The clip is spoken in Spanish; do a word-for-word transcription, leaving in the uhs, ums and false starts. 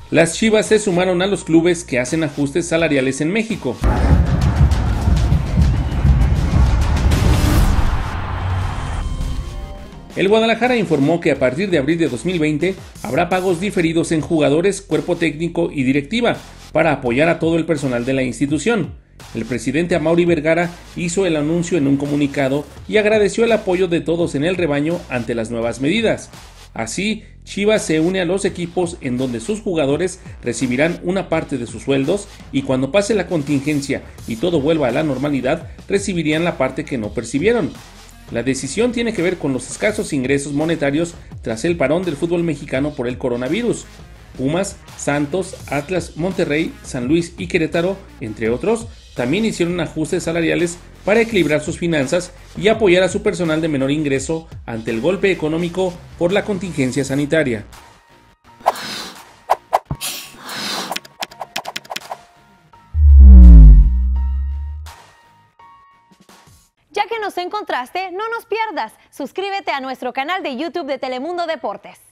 Las Chivas se sumaron a los clubes que hacen ajustes salariales en México. El Guadalajara informó que a partir de abril de dos mil veinte habrá pagos diferidos en jugadores, cuerpo técnico y directiva para apoyar a todo el personal de la institución. El presidente Amaury Vergara hizo el anuncio en un comunicado y agradeció el apoyo de todos en el rebaño ante las nuevas medidas. Así, Chivas se une a los equipos en donde sus jugadores recibirán una parte de sus sueldos y cuando pase la contingencia y todo vuelva a la normalidad, recibirían la parte que no percibieron. La decisión tiene que ver con los escasos ingresos monetarios tras el parón del fútbol mexicano por el coronavirus. Pumas, Santos, Atlas, Monterrey, San Luis y Querétaro, entre otros, también hicieron ajustes salariales para equilibrar sus finanzas y apoyar a su personal de menor ingreso ante el golpe económico por la contingencia sanitaria. Ya que nos encontraste, no nos pierdas. Suscríbete a nuestro canal de YouTube de Telemundo Deportes.